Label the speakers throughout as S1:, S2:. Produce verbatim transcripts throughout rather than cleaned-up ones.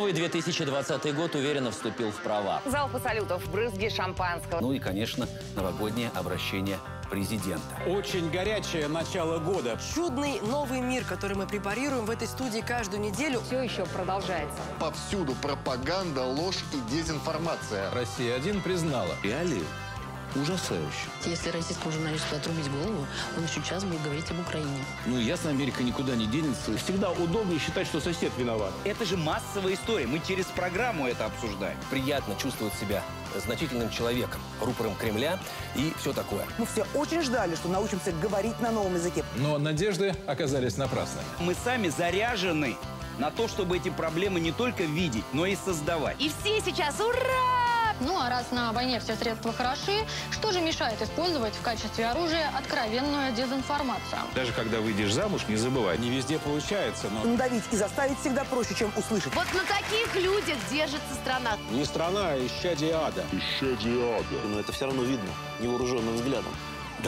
S1: Новый две тысячи двадцатый год уверенно вступил в права.
S2: Залпы салютов, брызги шампанского.
S3: Ну и, конечно, новогоднее обращение президента.
S4: Очень горячее начало года.
S5: Чудный новый мир, который мы препарируем в этой студии каждую неделю,
S2: Все еще продолжается.
S6: Повсюду пропаганда, ложь и дезинформация.
S7: Россия-один признала.
S3: Реалии ужасающие.
S8: Если российскому журналисту отрубить голову, он еще час будет говорить об Украине.
S3: Ну, ясно, Америка никуда не денется.
S4: Всегда удобнее считать, что сосед виноват.
S9: Это же массовая история. Мы через программу это обсуждаем.
S3: Приятно чувствовать себя значительным человеком, рупором Кремля и все такое.
S10: Мы все очень ждали, что научимся говорить на новом языке.
S7: Но надежды оказались напрасными.
S9: Мы сами заряжены на то, чтобы эти проблемы не только видеть, но и создавать.
S11: И все сейчас ура! Ну а раз на войне все средства хороши, что же мешает использовать в качестве оружия откровенную дезинформацию?
S4: Даже когда выйдешь замуж, не забывай. Не везде получается, но...
S10: Надавить и заставить всегда проще, чем услышать.
S11: Вот на таких людях держится страна.
S4: Не страна, а исчадие ада.
S6: Исчадие ада.
S3: Но это все равно видно невооруженным взглядом. Да.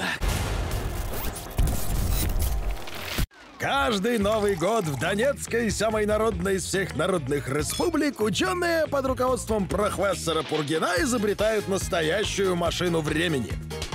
S12: Каждый Новый год в Донецкой, самой народной из всех народных республик, ученые под руководством профессора Пургина изобретают настоящую машину времени.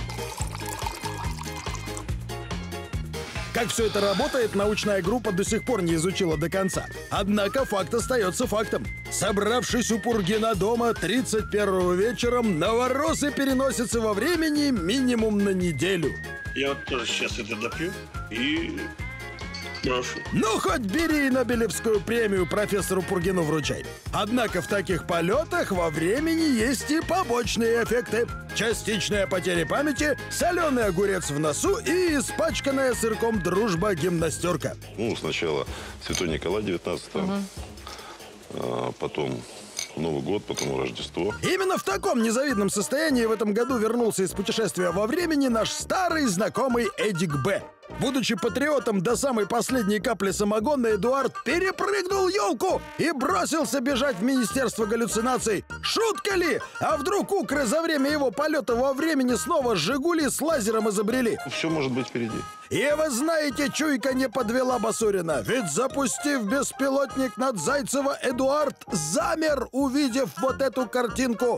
S12: Как все это работает, научная группа до сих пор не изучила до конца. Однако факт остается фактом. Собравшись у Пургина дома тридцать первого вечером, новороссы переносятся во времени минимум на неделю.
S13: Я вот тоже сейчас это допью и... прошу.
S12: Ну, хоть бери и Нобелевскую премию профессору Пургину вручай. Однако в таких полетах во времени есть и побочные эффекты. Частичная потеря памяти, соленый огурец в носу и испачканная сырком дружба-гимнастерка.
S14: Ну, сначала Святой Николай девятнадцатого, угу. а потом Новый год, потом Рождество.
S12: Именно в таком незавидном состоянии в этом году вернулся из путешествия во времени наш старый знакомый Эдик Б. Будучи патриотом до самой последней капли самогона, Эдуард перепрыгнул елку и бросился бежать в Министерство галлюцинаций. Шутка ли? А вдруг укры за время его полета во времени снова «Жигули» с лазером изобрели?
S14: Все может быть впереди.
S12: И вы знаете, чуйка не подвела Басурина. Ведь, запустив беспилотник над Зайцево, Эдуард замер, увидев вот эту картинку.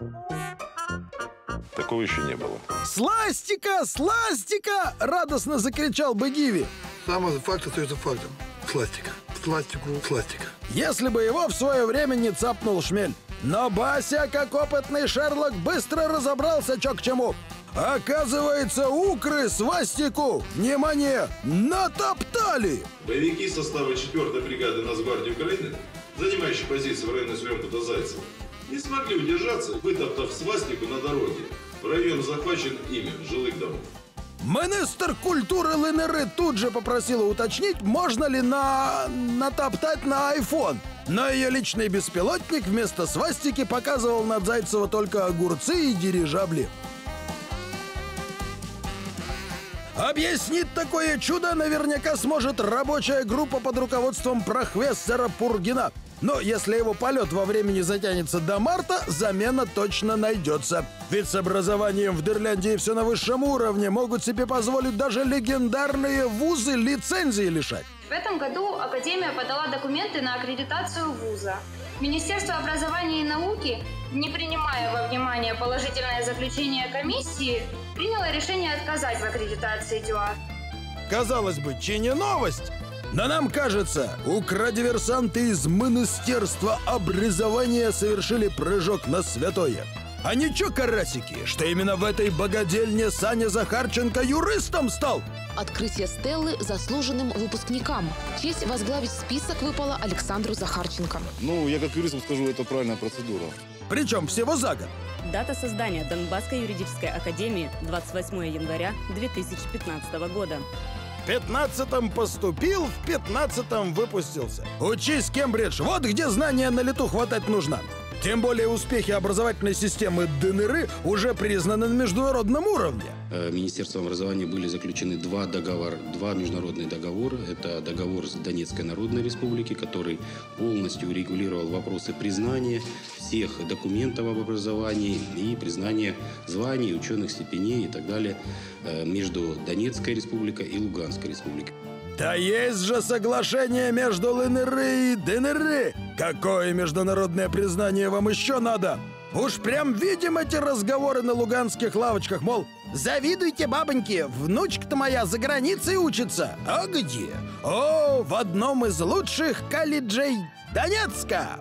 S14: Такого еще не было.
S12: «Сластика! Сластика!» — радостно закричал бы Гиви.
S15: Самый факт остается фактом. Сластика. Сластику, сластика.
S12: Если бы его в свое время не цапнул шмель. Но Бася, как опытный Шерлок, быстро разобрался, что к чему. Оказывается, укры свастику, внимание, натоптали!
S16: Боевики состава четвёртой бригады Нацгвардии Украины, занимающие позиции в районе Слёмкута Зайцева, не смогли удержаться, вытоптав свастику на дороге. В район захвачен ими жилых домов.
S12: Министр культуры ЛНР тут же попросила уточнить, можно ли на... натоптать на айфон. Но ее личный беспилотник вместо свастики показывал над Зайцево только огурцы и дирижабли. Объяснить такое чудо наверняка сможет рабочая группа под руководством профессора Пургина. Но если его полет во времени затянется до марта, замена точно найдется. Ведь с образованием в Дырляндии все на высшем уровне, могут себе позволить даже легендарные вузы лицензии лишать.
S17: В этом году Академия подала документы на аккредитацию вуза. Министерство образования и науки, не принимая во внимание положительное заключение комиссии, приняло решение отказать в аккредитации ДЮА.
S12: Казалось бы, чи не новость? Но нам кажется, укродиверсанты из Министерства образования совершили прыжок на святое. А ничего, карасики, что именно в этой богадельне Саня Захарченко юристом стал?
S8: Открытие стеллы заслуженным выпускникам. Честь возглавить список выпала Александру Захарченко.
S14: Ну, я как юрист скажу, это правильная процедура.
S12: Причем всего за год.
S18: Дата создания Донбасской юридической академии двадцать восьмое января две тысячи пятнадцатого года.
S12: В пятнадцатом поступил, в пятнадцатом выпустился. Учись, Кембридж, вот где знания на лету хватать нужно. Тем более успехи образовательной системы ДНР уже признаны на международном уровне.
S19: Министерством образования были заключены два договора, два международных договора. Это договор с Донецкой Народной Республикой, который полностью урегулировал вопросы признания всех документов об образовании и признания званий, ученых степеней и так далее между Донецкой Республикой и Луганской Республикой.
S12: Да есть же соглашение между ЛНР и ДНР. Какое международное признание вам еще надо? Уж прям видим эти разговоры на луганских лавочках, мол, завидуйте, бабоньки, внучка-то моя за границей учится. А где? О, в одном из лучших колледжей Донецка.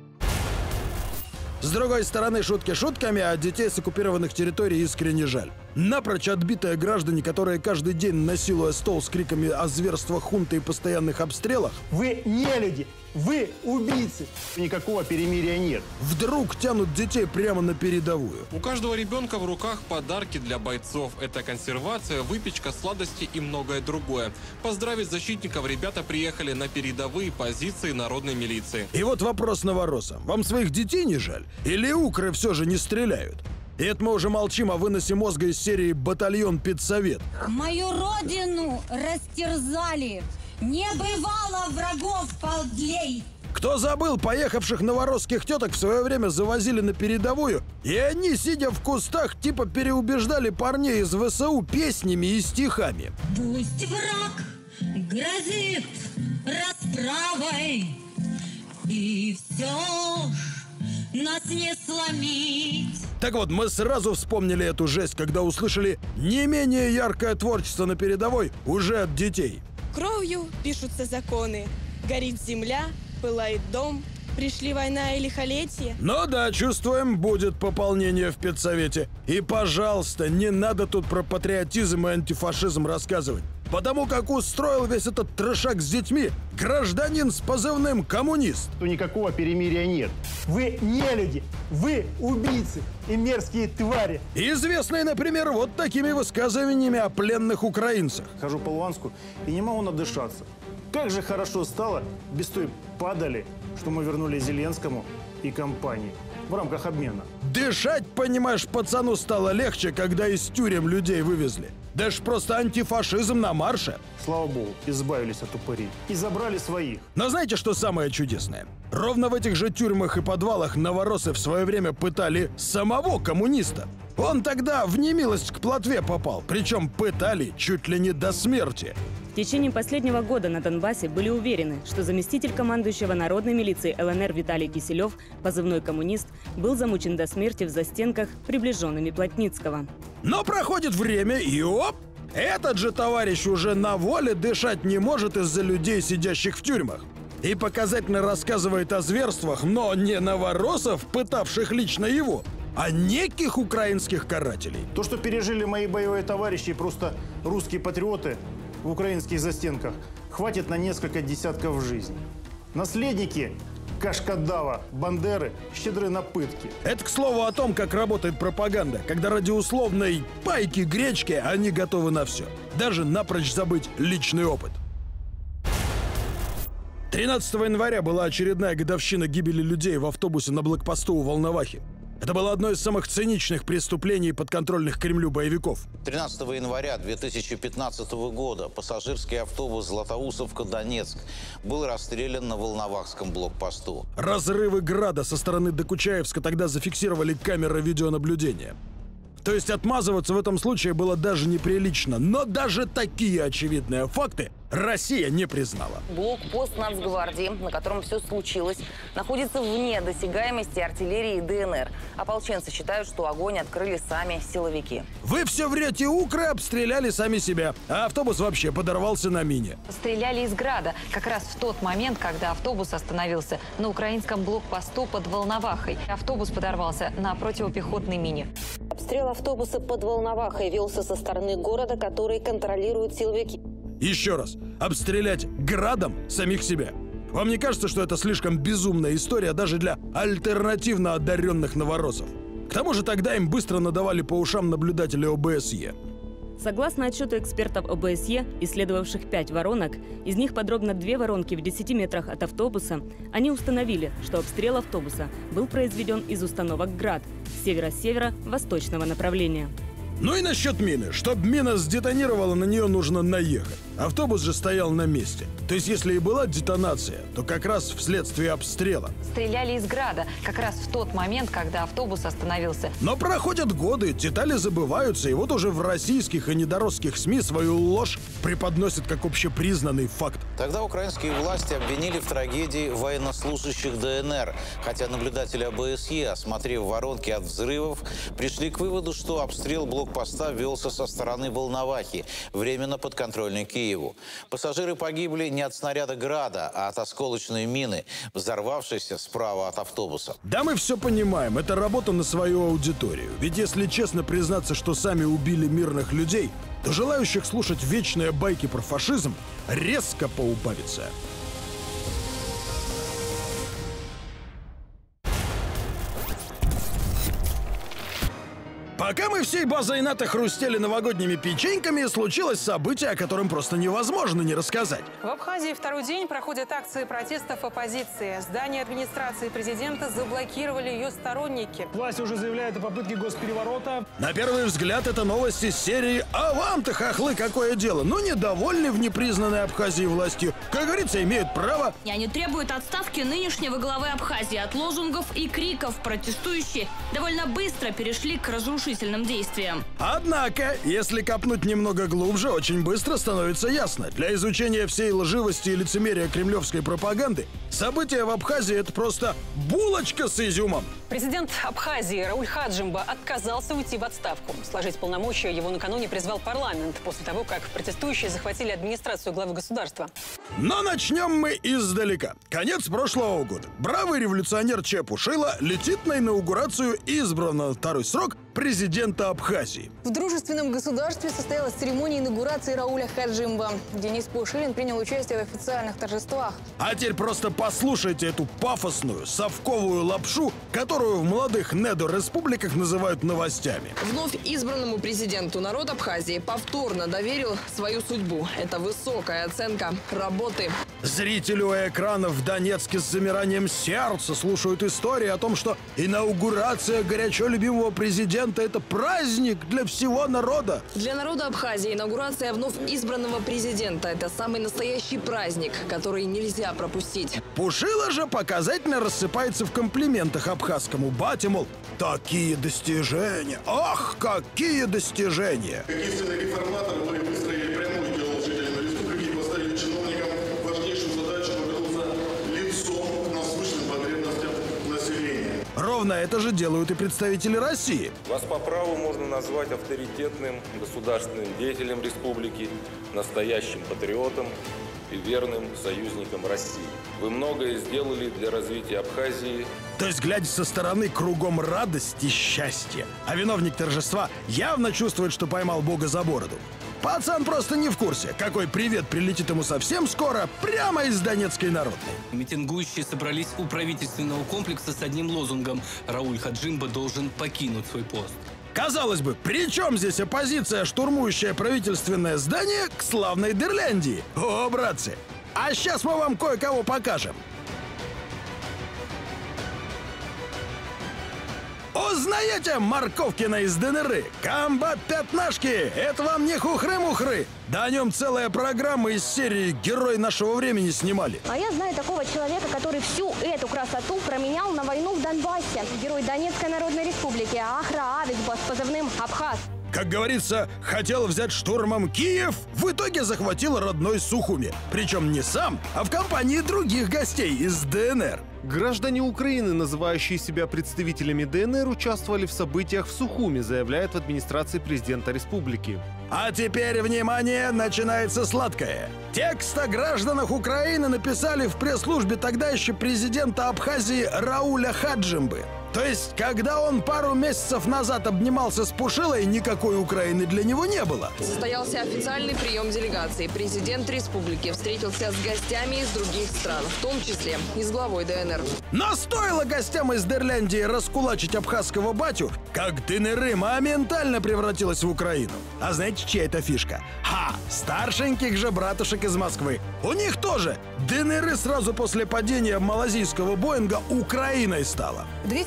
S12: С другой стороны, шутки шутками, а детей с оккупированных территорий искренне жаль. Напрочь отбитые граждане, которые каждый день, насилуя стол с криками о зверствах хунты и постоянных обстрелах,
S20: вы не люди, вы убийцы. Никакого перемирия нет.
S12: Вдруг тянут детей прямо на передовую.
S21: У каждого ребенка в руках подарки для бойцов. Это консервация, выпечка, сладости и многое другое. Поздравить защитников ребята приехали на передовые позиции народной милиции.
S12: И вот вопрос новоросам. Вам своих детей не жаль? Или укры все же не стреляют? И это мы уже молчим о выносе мозга из серии «Батальон Педсовет».
S22: Мою родину растерзали. Не бывало врагов подлей.
S12: Кто забыл, поехавших новоросских теток в свое время завозили на передовую, и они, сидя в кустах, типа переубеждали парней из ВСУ песнями и стихами.
S22: Пусть враг грозит расправой, и все ж нас не сломить.
S12: Так вот, мы сразу вспомнили эту жесть, когда услышали не менее яркое творчество на передовой уже от детей.
S23: Кровью пишутся законы, горит земля, пылает дом, пришли война и лихолетие.
S12: Ну да, чувствуем, будет пополнение в педсовете. И, пожалуйста, не надо тут про патриотизм и антифашизм рассказывать. Потому как устроил весь этот трешак с детьми гражданин с позывным «Коммунист».
S20: То никакого перемирия нет. Вы не люди, вы убийцы и мерзкие твари.
S12: Известные, например, вот такими высказываниями о пленных украинцах.
S20: Хожу по Луганску и не могу надышаться. Как же хорошо стало без той падали, что мы вернули Зеленскому и компании в рамках обмена.
S12: Дышать, понимаешь, пацану стало легче, когда из тюрем людей вывезли. Да ж просто антифашизм на марше.
S20: Слава богу, избавились от упырей и забрали своих.
S12: Но знаете, что самое чудесное? Ровно в этих же тюрьмах и подвалах новоросы в свое время пытали самого коммуниста. Он тогда в немилость к плотве попал, причем пытали чуть ли не до смерти.
S18: В течение последнего года на Донбассе были уверены, что заместитель командующего народной милиции ЛНР Виталий Киселев, позывной «Коммунист», был замучен до смерти в застенках приближенными Плотницкого.
S12: Но проходит время, и оп! Этот же товарищ уже на воле дышать не может из-за людей, сидящих в тюрьмах. И показательно рассказывает о зверствах, но не новоросов, пытавших лично его, а неких украинских карателей.
S20: То, что пережили мои боевые товарищи и просто русские патриоты в украинских застенках, хватит на несколько десятков жизней. Наследники Кашкадава, Бандеры щедры на пытки.
S12: Это, к слову, о том, как работает пропаганда, когда ради условной пайки гречки они готовы на все. Даже напрочь забыть личный опыт. тринадцатого января была очередная годовщина гибели людей в автобусе на блокпосту у Волновахи. Это было одно из самых циничных преступлений подконтрольных Кремлю боевиков.
S24: тринадцатого января две тысячи пятнадцатого года пассажирский автобус Златоустовка-Донецк был расстрелян на Волновахском блокпосту.
S12: Разрывы града со стороны Докучаевска тогда зафиксировали камеры видеонаблюдения. То есть отмазываться в этом случае было даже неприлично. Но даже такие очевидные факты Россия не признала.
S2: Блокпост Нацгвардии, на котором все случилось, находится вне досягаемости артиллерии ДНР. Ополченцы считают, что огонь открыли сами силовики.
S12: Вы все врете, укры обстреляли сами себя, а автобус вообще подорвался на мине.
S25: Стреляли из града как раз в тот момент, когда автобус остановился на украинском блокпосту под Волновахой. Автобус подорвался на противопехотной мине.
S26: Обстрел автобуса под Волновахой велся со стороны города, который контролируют силовики.
S12: Еще раз, обстрелять градом самих себя. Вам не кажется, что это слишком безумная история даже для альтернативно одаренных новоросов? К тому же тогда им быстро надавали по ушам наблюдатели ОБСЕ.
S18: Согласно отчету экспертов ОБСЕ, исследовавших пять воронок, из них подробно две воронки в десяти метрах от автобуса, они установили, что обстрел автобуса был произведен из установок «Град» с северо-севера-восточного направления.
S12: Ну и насчет мины. Чтоб мина сдетонировала, на нее нужно наехать. Автобус же стоял на месте. То есть, если и была детонация, то как раз вследствие обстрела.
S25: Стреляли из града как раз в тот момент, когда автобус остановился.
S12: Но проходят годы, детали забываются, и вот уже в российских и недоросских СМИ свою ложь преподносят как общепризнанный факт.
S24: Тогда украинские власти обвинили в трагедии военнослужащих ДНР. Хотя наблюдатели ОБСЕ, осмотрев воронки от взрывов, пришли к выводу, что обстрел блокпоста велся со стороны Волновахи, временно подконтрольной Киеву. Пассажиры погибли не от снаряда «Града», а от осколочной мины, взорвавшейся справа от автобуса.
S12: Да, мы все понимаем, это работа на свою аудиторию. Ведь если честно признаться, что сами убили мирных людей, то желающих слушать вечные байки про фашизм резко поубавится. Пока мы всей базой НАТО хрустели новогодними печеньками, случилось событие, о котором просто невозможно не рассказать.
S1: В Абхазии второй день проходят акции протестов оппозиции. Здание администрации президента заблокировали ее сторонники.
S20: Власти уже заявляют о попытке госпереворота.
S12: На первый взгляд, это новости из серии «А вам-то, хохлы, какое дело?» Ну, недовольны в непризнанной Абхазии властью. Как говорится, имеют право.
S5: И они требуют отставки нынешнего главы Абхазии. От лозунгов и криков протестующие довольно быстро перешли к разрушительным действиям.
S12: Однако, если копнуть немного глубже, очень быстро становится ясно. Для изучения всей лживости и лицемерия кремлевской пропаганды события в Абхазии – это просто булочка с изюмом.
S1: Президент Абхазии Рауль Хаджимба отказался уйти в отставку. Сложить полномочия его накануне призвал парламент после того, как протестующие захватили администрацию главы государства.
S12: Но начнем мы издалека. Конец прошлого года. Бравый революционер Чепушила летит на инаугурацию избранного на второй срок президента Абхазии.
S23: В дружественном государстве состоялась церемония инаугурации Рауля Хаджимба. Денис Пушилин принял участие в официальных торжествах.
S12: А теперь просто послушайте эту пафосную, совковую лапшу, которую в молодых недо-республиках называют новостями.
S7: Вновь избранному президенту народ Абхазии повторно доверил свою судьбу. Это высокая оценка работы.
S12: Зрители у экранов в Донецке с замиранием сердца слушают истории о том, что инаугурация горячо любимого президента – это праздник для всего народа.
S7: Для народа Абхазии инаугурация вновь избранного президента – это самый настоящий праздник, который нельзя пропустить.
S12: Пушила же показательно рассыпается в комплиментах абхазскому бате, мол, такие достижения, ах, какие достижения.
S16: Как истинный реформатор, вы выстроили прямой диалог с жителями республики и поставили чиновникам важнейшую задачу повернуться лицом к насущным потребностям населения.
S12: Ровно это же делают и представители России.
S9: Вас по праву можно назвать авторитетным государственным деятелем республики, настоящим патриотом и верным союзником России. Вы многое сделали для развития Абхазии.
S12: То есть, глядя со стороны, кругом радость и счастье. А виновник торжества явно чувствует, что поймал Бога за бороду. Пацан просто не в курсе, какой привет прилетит ему совсем скоро, прямо из Донецкой народной.
S10: Митингующие собрались у правительственного комплекса с одним лозунгом: Рауль Хаджимба должен покинуть свой пост.
S12: Казалось бы, при чем здесь оппозиция, штурмующая правительственное здание, к славной Дерляндии? О, братцы! А сейчас мы вам кое-кого покажем. Узнаете Марковкина из ДНР? Комбат-пятнашки! Это вам не хухры-мухры! Да о нем целая программа из серии «Герой нашего времени» снимали.
S11: А я знаю такого человека, который всю эту красоту променял на войну в Донбассе. Герой Донецкой Народной Республики Ахра Авичба с позывным «Абхаз».
S12: Как говорится, хотел взять штурмом Киев, в итоге захватил родной Сухуми. Причем не сам, а в компании других гостей из ДНР.
S27: Граждане Украины, называющие себя представителями ДНР, участвовали в событиях в Сухуми, заявляет в администрации президента республики.
S12: А теперь, внимание, начинается сладкое. Текст о гражданах Украины написали в пресс-службе тогда еще президента Абхазии Рауля Хаджимбы. То есть, когда он пару месяцев назад обнимался с Пушилой, никакой Украины для него не было.
S7: Состоялся официальный прием делегации. Президент республики встретился с гостями из других стран, в том числе и с главой ДНР.
S12: Но стоило гостям из Дерляндии раскулачить абхазского батю, как ДНР моментально превратилась в Украину. А знаете, чья это фишка? Ха! Старшеньких же братушек из Москвы. У них тоже ДНР сразу после падения малазийского Боинга Украиной стала.
S23: двести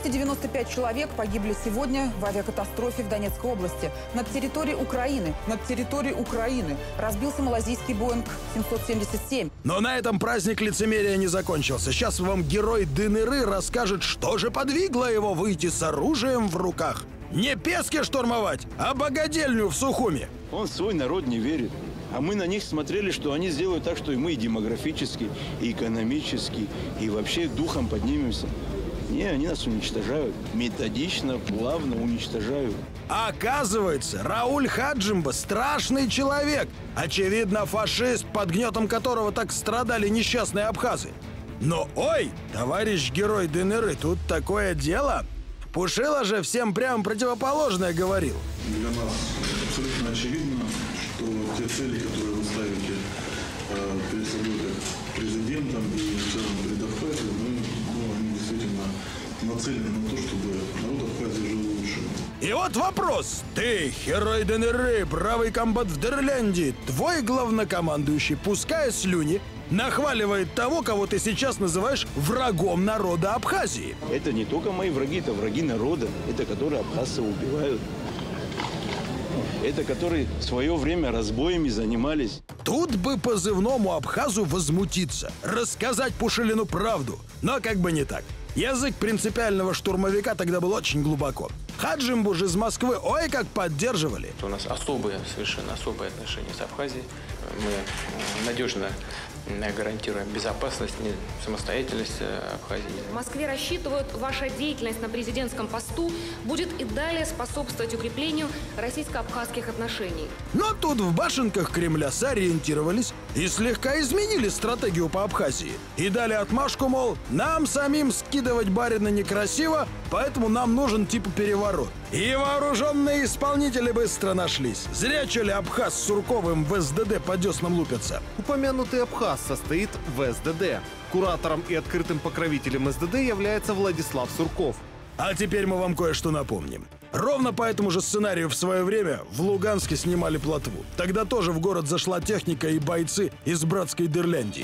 S3: девяносто пять человек погибли сегодня в авиакатастрофе в Донецкой области. Над территорией Украины, над территорией Украины разбился малазийский Боинг семьсот семьдесят семь.
S12: Но на этом праздник лицемерия не закончился. Сейчас вам герой ДНР расскажет, что же подвигло его выйти с оружием в руках. Не Пески штурмовать, а богадельню в Сухуми.
S4: Он в свой народ не верит. А мы на них смотрели, что они сделают так, что и мы и демографически, и экономически, и вообще духом поднимемся. Не, они нас уничтожают. Методично, плавно уничтожают.
S12: Оказывается, Рауль Хаджимба страшный человек. Очевидно, фашист, под гнетом которого так страдали несчастные абхазы. Но ой, товарищ герой ДНР, тут такое дело. Пушила же всем прямо противоположное говорил.
S6: Для нас абсолютно очевидно, что те цели, которые вы ставите э, перед собой как президентом и в целом перед Абхазией, мы, ну, они действительно нацелены на то, чтобы народ Абхазии жил лучше.
S12: И вот вопрос. Ты, герой ДНР, бравый комбат в Дерленде, твой главнокомандующий, пуская слюни, нахваливает того, кого ты сейчас называешь врагом народа Абхазии.
S4: Это не только мои враги, это враги народа. Это которые абхазцев убивают. Это которые в свое время разбоями занимались.
S12: Тут бы позывному абхазу возмутиться, рассказать Пушилину правду. Но как бы не так. Язык принципиального штурмовика тогда был очень глубоко. Хаджимбу же из Москвы ой как поддерживали.
S8: У нас особые, совершенно особые отношения с Абхазией. Мы надежно гарантируем безопасность, самостоятельность Абхазии.
S13: В Москве рассчитывают, ваша деятельность на президентском посту будет и далее способствовать укреплению российско-абхазских отношений.
S12: Но тут в башенках Кремля сориентировались и слегка изменили стратегию по Абхазии. И дали отмашку, мол, нам самим скидывать барина некрасиво, поэтому нам нужен типа переворот. И вооруженные исполнители быстро нашлись. Зря, ли абхаз с Сурковым в СДД по деснам лупятся.
S27: Упомянутый абхаз состоит в СДД. Куратором и открытым покровителем СДД является Владислав Сурков.
S12: А теперь мы вам кое-что напомним. Ровно по этому же сценарию в свое время в Луганске снимали плотву. Тогда тоже в город зашла техника и бойцы из братской Дерляндии.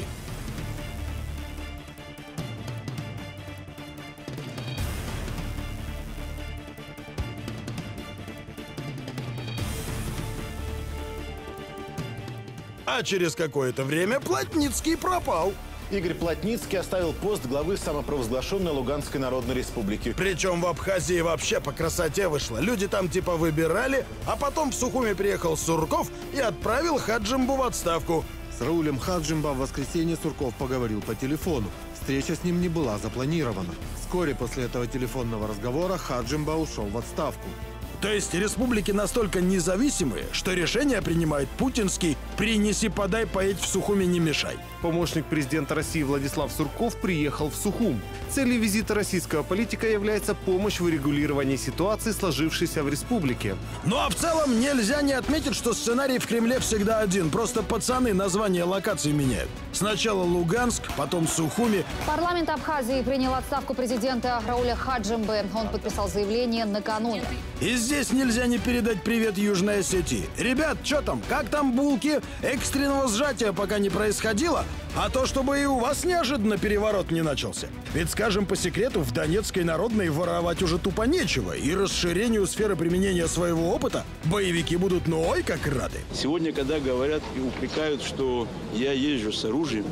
S12: А через какое-то время Плотницкий пропал.
S15: Игорь Плотницкий оставил пост главы самопровозглашенной Луганской Народной Республики.
S12: Причем в Абхазии вообще по красоте вышло. Люди там типа выбирали, а потом в Сухуми приехал Сурков и отправил Хаджимбу в отставку.
S17: С Раулем Хаджимба в воскресенье Сурков поговорил по телефону. Встреча с ним не была запланирована. Вскоре после этого телефонного разговора Хаджимба ушел в отставку.
S12: То есть республики настолько независимые, что решение принимает путинский «принеси-подай, поедь в Сухуми, не мешай».
S27: Помощник президента России Владислав Сурков приехал в Сухум. Целью визита российского политика является помощь в урегулировании ситуации, сложившейся в республике.
S12: Ну а в целом нельзя не отметить, что сценарий в Кремле всегда один. Просто пацаны название локаций меняют. Сначала Луганск, потом Сухуми.
S25: Парламент Абхазии принял отставку президента Рауля Хаджимбы. Он подписал заявление накануне.
S12: И здесь нельзя не передать привет Южной Осетии. Ребят, что там? Как там булки? Экстренного сжатия пока не происходило? А то, чтобы и у вас неожиданно переворот не начался. Ведь, скажем по секрету, в Донецкой Народной воровать уже тупо нечего. И расширению сферы применения своего опыта боевики будут ну ой как рады.
S4: Сегодня, когда говорят и упрекают, что я езжу с оружием,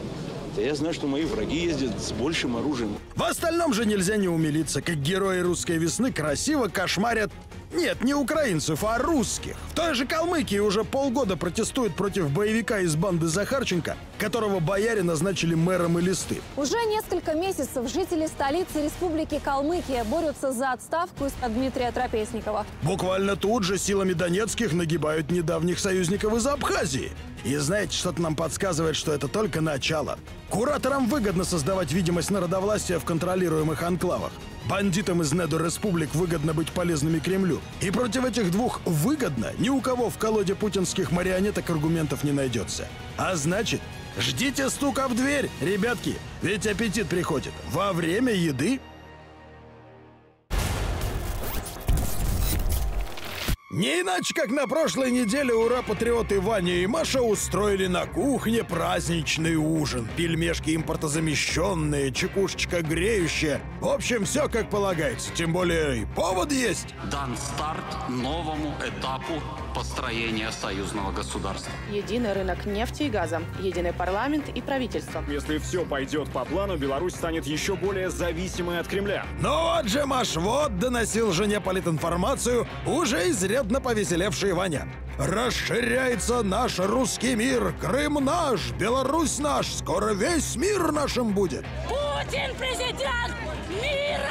S4: да я знаю, что мои враги ездят с большим оружием.
S12: В остальном же нельзя не умилиться, как герои русской весны красиво кошмарят... Нет, не украинцев, а русских. В той же Калмыкии уже полгода протестуют против боевика из банды Захарченко, которого бояре назначили мэром Элисты.
S28: Уже несколько месяцев жители столицы республики Калмыкия борются за отставку из-под Дмитрия Трапезникова.
S12: Буквально тут же силами донецких нагибают недавних союзников из Абхазии. И знаете, что-то нам подсказывает, что это только начало. Кураторам выгодно создавать видимость народовластия в контролируемых анклавах. Бандитам из недореспублик выгодно быть полезными Кремлю. И против этих двух выгодно ни у кого в колоде путинских марионеток аргументов не найдется. А значит, ждите стука в дверь, ребятки, ведь аппетит приходит во время еды. Не иначе, как на прошлой неделе ура-патриоты Ваня и Маша устроили на кухне праздничный ужин. Пельмешки импортозамещенные, чекушечка греющая. В общем, все как полагается. Тем более и повод есть.
S2: Дан старт новому этапу построения союзного государства.
S14: Единый рынок нефти и газа, единый парламент и правительство.
S18: Если все пойдет по плану, Беларусь станет еще более зависимой от Кремля.
S12: Ну вот же, Маш, вот доносил жене политинформацию уже изрядно повеселевший Ваня. Расширяется наш русский мир, Крым наш, Беларусь наш, скоро весь мир нашим будет.
S14: Путин президент мира!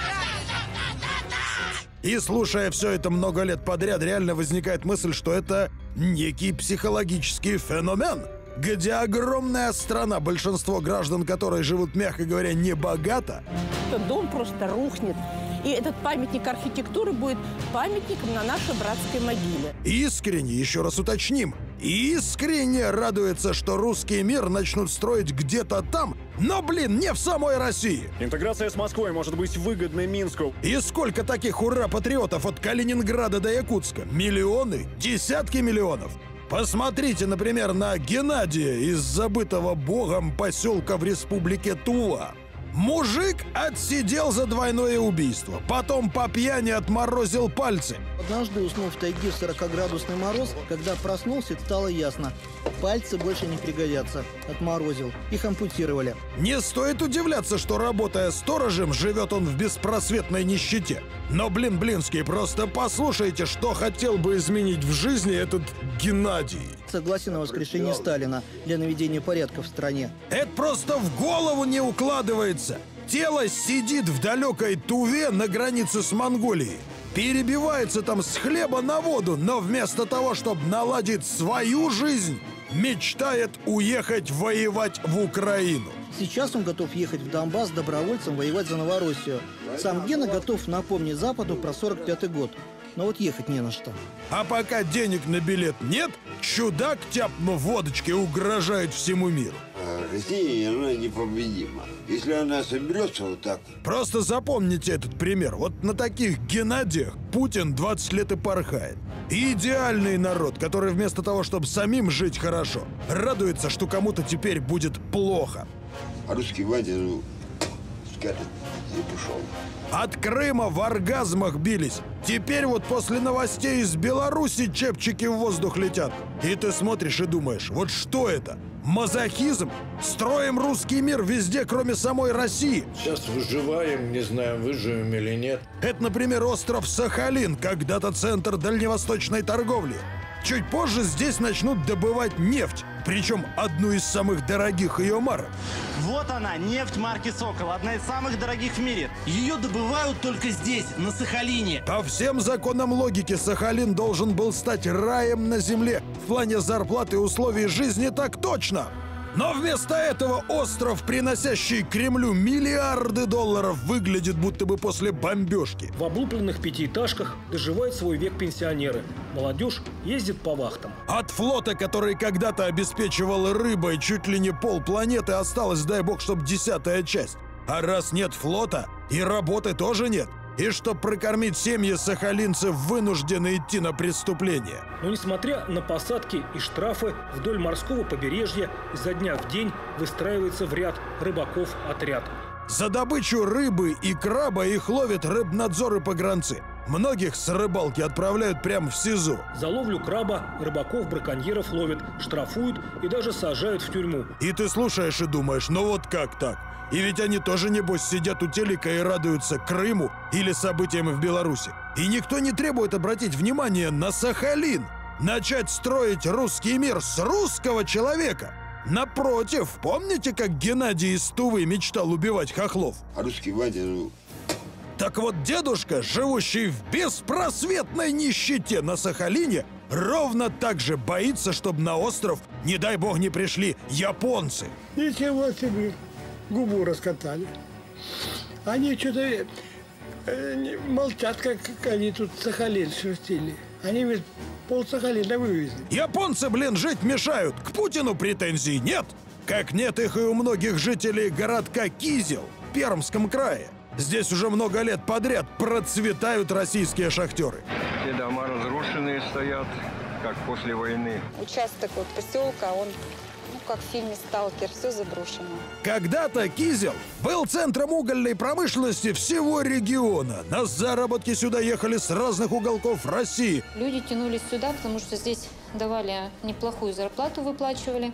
S12: И слушая все это много лет подряд, реально возникает мысль, что это некий психологический феномен, где огромная страна, большинство граждан которой живут, мягко говоря, небогато.
S23: Дом просто рухнет. И этот памятник архитектуры будет памятником на нашей братской могиле.
S12: Искренне, еще раз уточним, искренне радуется, что русский мир начнут строить где-то там, но, блин, не в самой России.
S18: Интеграция с Москвой может быть выгодной Минску.
S12: И сколько таких ура-патриотов от Калининграда до Якутска? Миллионы? Десятки миллионов? Посмотрите, например, на Геннадия из забытого богом поселка в республике Тува. Мужик отсидел за двойное убийство, потом по пьяни отморозил пальцы.
S19: Однажды уснул в тайге в сорокаградусный мороз, когда проснулся, стало ясно. Пальцы больше не пригодятся. Отморозил. Их ампутировали.
S12: Не стоит удивляться, что, работая сторожем, живет он в беспросветной нищете. Но, блин, блинский, просто послушайте, что хотел бы изменить в жизни этот Геннадий.
S19: Согласен на воскрешение Сталина для наведения порядка в стране.
S12: Это просто в голову не укладывается. Тело сидит в далекой Туве на границе с Монголией. Перебивается там с хлеба на воду, но вместо того, чтобы наладить свою жизнь, мечтает уехать воевать в Украину.
S19: Сейчас он готов ехать в Донбасс добровольцем воевать за Новороссию. Сам Гена готов напомнить Западу про сорок пятый год. Но вот ехать не на что.
S12: А пока денег на билет нет, чудак тяпну водочки угрожает всему миру.
S21: Россия, она непобедима. Если она соберется вот так.
S12: Просто запомните этот пример. Вот на таких Геннадиях Путин двадцать лет и порхает. Идеальный народ, который вместо того, чтобы самим жить хорошо, радуется, что кому-то теперь будет плохо.
S21: А русский Ваня, ну, скажет, и пошел.
S12: От Крыма в оргазмах бились. Теперь вот после новостей из Беларуси чепчики в воздух летят. И ты смотришь и думаешь, вот что это? Мазохизм? Строим русский мир везде, кроме самой России.
S22: Сейчас выживаем, не знаем, выживем или нет.
S12: Это, например, остров Сахалин, когда-то центр дальневосточной торговли. Чуть позже здесь начнут добывать нефть, причем одну из самых дорогих ее марок.
S24: Вот она, нефть марки «Сокол», одна из самых дорогих в мире. Ее добывают только здесь, на Сахалине.
S12: По всем законам логики Сахалин должен был стать раем на земле. В плане зарплаты и условий жизни так точно. Но вместо этого остров, приносящий Кремлю миллиарды долларов, выглядит будто бы после бомбежки.
S26: В облупленных пятиэтажках доживают свой век пенсионеры. Молодежь ездит по вахтам.
S12: От флота, который когда-то обеспечивал рыбой чуть ли не полпланеты, осталась, дай бог, чтоб десятая часть. А раз нет флота, и работы тоже нет. И чтоб прокормить семьи, сахалинцев вынуждены идти на преступление.
S26: Но несмотря на посадки и штрафы, вдоль морского побережья изо дня в день выстраивается в ряд рыбаков отряд.
S12: За добычу рыбы и краба их ловят рыбнадзор и погранцы. Многих с рыбалки отправляют прямо в СИЗО.
S26: За ловлю краба рыбаков-браконьеров ловят, штрафуют и даже сажают в тюрьму.
S12: И ты слушаешь и думаешь, ну вот как так? И ведь они тоже, небось, сидят у телека и радуются Крыму или событиям в Беларуси. И никто не требует обратить внимание на Сахалин. Начать строить русский мир с русского человека. Напротив, помните, как Геннадий из Тувы мечтал убивать хохлов?
S21: А русский Ваня, ну...
S12: Так вот, дедушка, живущий в беспросветной нищете на Сахалине, ровно так же боится, чтобы на остров, не дай бог, не пришли японцы.
S29: Ничего себе, губу раскатали. Они что-то э, молчат, как, как они тут Сахалин шерстили. Они ведь пол Сахалина вывезли.
S12: Японцы, блин, жить мешают. К Путину претензий нет. Как нет их и у многих жителей городка Кизел в Пермском крае. Здесь уже много лет подряд процветают российские шахтеры.
S1: Все дома разрушенные стоят, как после войны.
S3: Участок вот поселка, он, ну, как в фильме «Сталкер», все заброшено.
S12: Когда-то Кизел был центром угольной промышленности всего региона. На заработки сюда ехали с разных уголков России.
S3: Люди тянулись сюда, потому что здесь давали неплохую зарплату, выплачивали.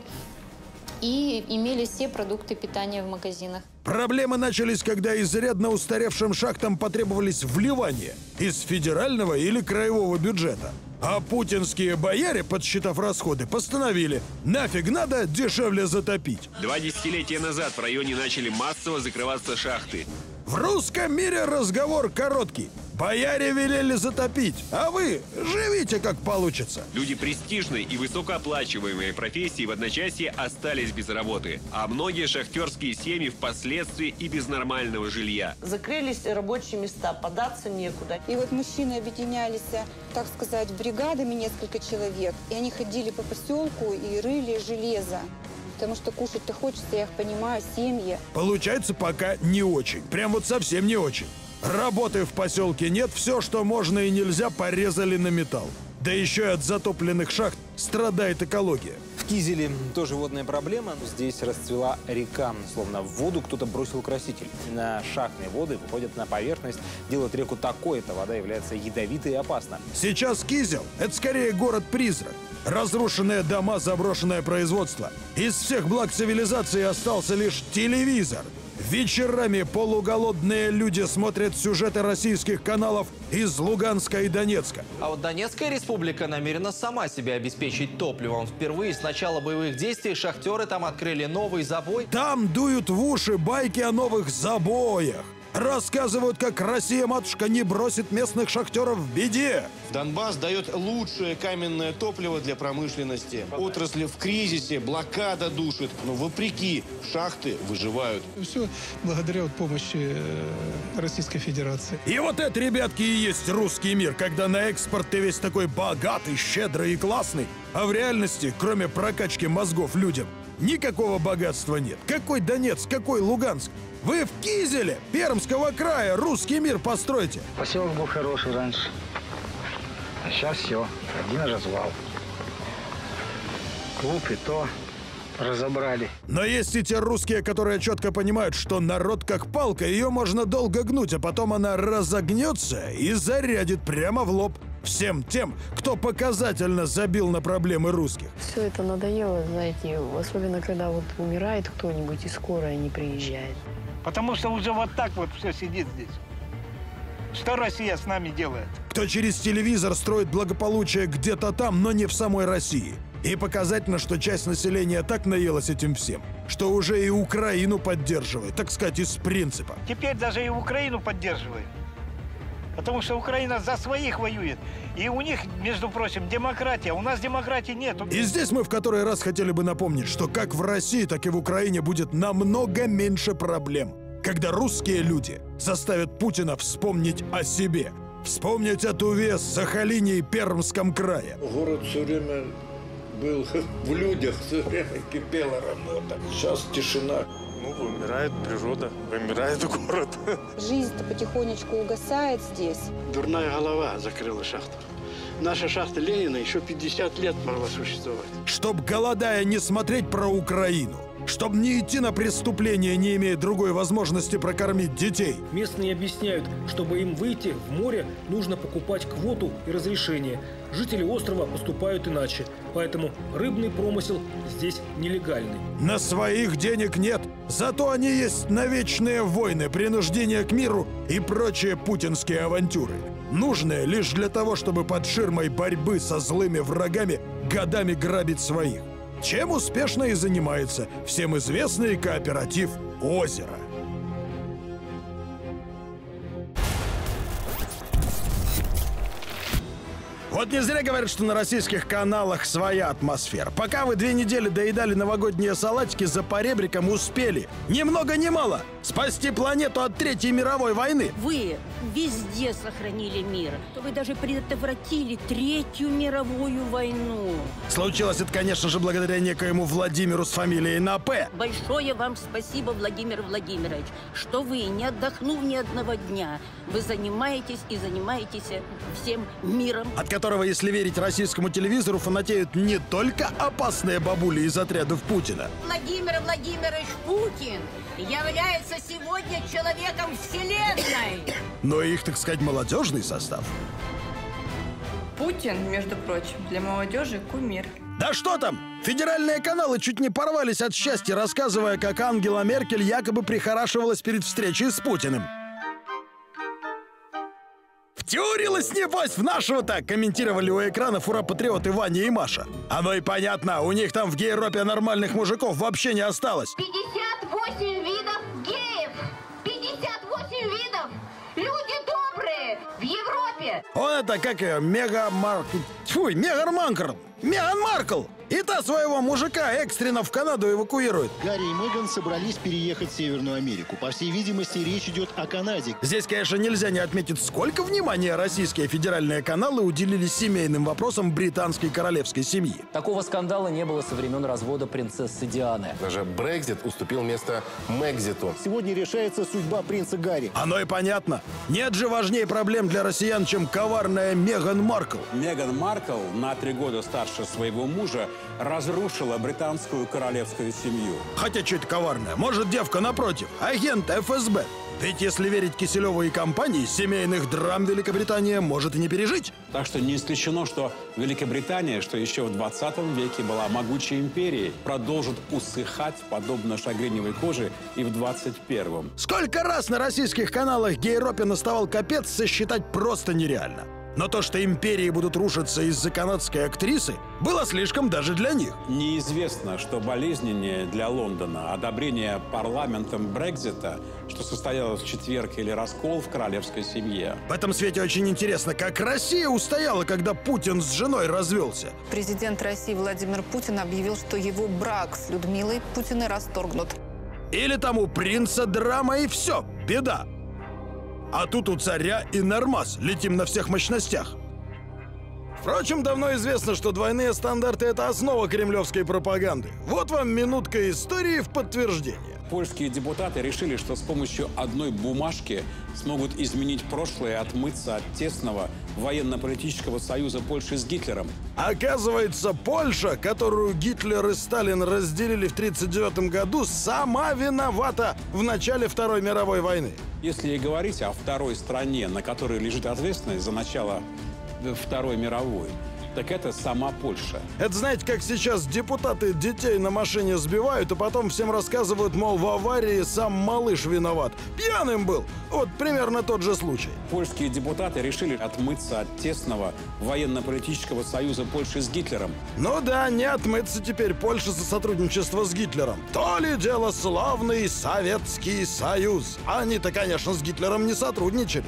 S3: И имели все продукты питания в магазинах.
S12: Проблемы начались, когда изрядно устаревшим шахтам потребовались вливания из федерального или краевого бюджета. А путинские бояре, подсчитав расходы, постановили: нафиг надо, дешевле затопить.
S5: Два десятилетия назад в районе начали массово закрываться шахты.
S12: В русском мире разговор короткий. Бояре велели затопить, а вы живите как получится.
S5: Люди престижной и высокооплачиваемой профессии в одночасье остались без работы. А многие шахтерские семьи впоследствии и без нормального жилья.
S7: Закрылись рабочие места, податься некуда.
S3: И вот мужчины объединялись, так сказать, бригадами, несколько человек. И они ходили по поселку и рыли железо. Потому что кушать-то хочется, я их понимаю, семьи.
S12: Получается пока не очень. Прям вот совсем не очень. Работы в поселке нет, все, что можно и нельзя, порезали на металл. Да еще и от затопленных шахт страдает экология.
S9: В Кизеле тоже водная проблема. Здесь расцвела река. Словно в воду кто-то бросил краситель. На шахтные воды выходят на поверхность, делают реку такой, эта вода является ядовитой и опасна.
S12: Сейчас Кизел – это скорее город-призрак. Разрушенные дома, заброшенное производство. Из всех благ цивилизации остался лишь телевизор. Вечерами полуголодные люди смотрят сюжеты российских каналов из Луганска и Донецка.
S10: А вот Донецкая республика намерена сама себя обеспечить топливом. Впервые с начала боевых действий шахтеры там открыли новый забой.
S12: Там дуют в уши байки о новых забоях. Рассказывают, как Россия-матушка не бросит местных шахтеров в беде.
S11: Донбасс дает лучшее каменное топливо для промышленности. Отрасли в кризисе, блокада душит. Но вопреки, шахты выживают.
S16: Все благодаря вот помощи Российской Федерации.
S12: И вот это, ребятки, и есть русский мир, когда на экспорт ты весь такой богатый, щедрый и классный, а в реальности, кроме прокачки мозгов людям, никакого богатства нет. Какой Донецк, какой Луганск? Вы в Кизеле, Пермского края, русский мир постройте.
S20: Поселок был хороший раньше, а сейчас все, один развал. Клуб и то разобрали.
S12: Но есть и те русские, которые четко понимают, что народ как палка, ее можно долго гнуть, а потом она разогнется и зарядит прямо в лоб всем тем, кто показательно забил на проблемы русских.
S30: Все это надоело, знаете, особенно когда вот умирает кто-нибудь и скорая не приезжает.
S31: Потому что уже вот так вот все сидит здесь. Что Россия с нами делает?
S12: Кто через телевизор строит благополучие где-то там, но не в самой России. И показательно, что часть населения так наелась этим всем, что уже и Украину поддерживает, так сказать, из принципа.
S31: Теперь даже и Украину поддерживает. Потому что Украина за своих воюет. И у них, между прочим, демократия. У нас демократии нет.
S12: И здесь мы в который раз хотели бы напомнить, что как в России, так и в Украине будет намного меньше проблем, когда русские люди заставят Путина вспомнить о себе. Вспомнить о Туве, Сахалине и Пермском крае.
S22: Город все время был в людях, все время кипела работа. Сейчас тишина.
S11: Ну, вымирает природа, вымирает город.
S3: Жизнь-то потихонечку угасает здесь.
S31: Дурная голова закрыла шахту. Наша шахта Ленина еще пятьдесят лет могла существовать.
S12: Чтоб, голодая, не смотреть про Украину. Чтоб не идти на преступление, не имея другой возможности прокормить детей.
S26: Местные объясняют, чтобы им выйти в море, нужно покупать квоту и разрешение. Жители острова поступают иначе, поэтому рыбный промысел здесь нелегальный.
S12: На своих денег нет, зато они есть на вечные войны, принуждение к миру и прочие путинские авантюры. Нужные лишь для того, чтобы под ширмой борьбы со злыми врагами годами грабить своих. Чем успешно и занимается всем известный кооператив «Озеро». Вот не зря говорят, что на российских каналах своя атмосфера. Пока вы две недели доедали новогодние салатики, за поребриком успели ни много ни мало спасти планету от Третьей мировой войны.
S2: Вы везде сохранили мир. Вы даже предотвратили Третью мировую войну.
S12: Случилось это, конечно же, благодаря некоему Владимиру с фамилией на «П».
S2: Большое вам спасибо, Владимир Владимирович, что вы, не отдохнув ни одного дня, вы занимаетесь и занимаетесь всем миром.
S12: От которого, если верить российскому телевизору, фанатеют не только опасные бабули из отрядов Путина.
S2: Владимир Владимирович Путин является сегодня человеком Вселенной.
S12: Но их, так сказать, молодежный состав.
S4: Путин, между прочим, для молодежи кумир.
S12: Да что там? Федеральные каналы чуть не порвались от счастья, рассказывая, как Ангела Меркель якобы прихорашивалась перед встречей с Путиным. Втюрилась, небось, в нашего-то, комментировали у экранов ура-патриоты Ваня и Маша. Оно и понятно, у них там в гей-ропе нормальных мужиков вообще не осталось.
S6: пятьдесят восемь видов геев! пятьдесят восемь видов! Люди добрые! В Европе!
S12: Он это, как ее, Мега Маркл... Тьфу, Меган Маркл! Меган Маркл! И та своего мужика экстренно в Канаду эвакуирует.
S8: Гарри и Меган собрались переехать в Северную Америку. По всей видимости, речь идет о Канаде.
S12: Здесь, конечно, нельзя не отметить, сколько внимания российские федеральные каналы уделили семейным вопросам британской королевской семьи.
S13: Такого скандала не было со времен развода принцессы Дианы.
S14: Даже Брексит уступил место Мэгзиту.
S8: Сегодня решается судьба принца Гарри.
S12: Оно и понятно. Нет же важнее проблем для россиян, чем коварная Меган Маркл.
S15: Меган Маркл, на три года старше своего мужа, разрушила британскую королевскую семью.
S12: Хотя чуть коварная. Может, девка напротив, агент эф эс бэ. Ведь если верить Киселеву и компании, семейных драм Великобритания может и не пережить.
S15: Так что не исключено, что Великобритания, что еще в двадцатом веке была могучей империей, продолжит усыхать, подобно шагреневой коже, и в двадцать первом.
S12: Сколько раз на российских каналах гей-ропе наставал капец, сосчитать просто нереально. Но то, что империи будут рушиться из-за канадской актрисы, было слишком даже для них.
S15: Неизвестно, что болезненнее для Лондона одобрение парламентом Брексита, что состоялось в четверг, или раскол в королевской семье.
S12: В этом свете очень интересно, как Россия устояла, когда Путин с женой развелся.
S17: Президент России Владимир Путин объявил, что его брак с Людмилой Путиной расторгнут.
S12: Или там у принца драма и все, беда. А тут у царя и нормас, летим на всех мощностях. Впрочем, давно известно, что двойные стандарты – это основа кремлевской пропаганды. Вот вам минутка истории в подтверждение.
S15: Польские депутаты решили, что с помощью одной бумажки смогут изменить прошлое и отмыться от тесного военно-политического союза Польши с Гитлером.
S12: Оказывается, Польша, которую Гитлер и Сталин разделили в тридцать девятом году, сама виновата в начале Второй мировой войны.
S15: Если и говорить о второй стране, на которой лежит ответственность за начало Второй мировой, так это сама Польша.
S12: Это знаете, как сейчас депутаты детей на машине сбивают, а потом всем рассказывают, мол, в аварии сам малыш виноват. Пьяным был. Вот примерно тот же случай.
S15: Польские депутаты решили отмыться от тесного военно-политического союза Польши с Гитлером.
S12: Ну да, не отмыться теперь Польша за сотрудничество с Гитлером. То ли дело славный Советский Союз. Они-то, конечно, с Гитлером не сотрудничали.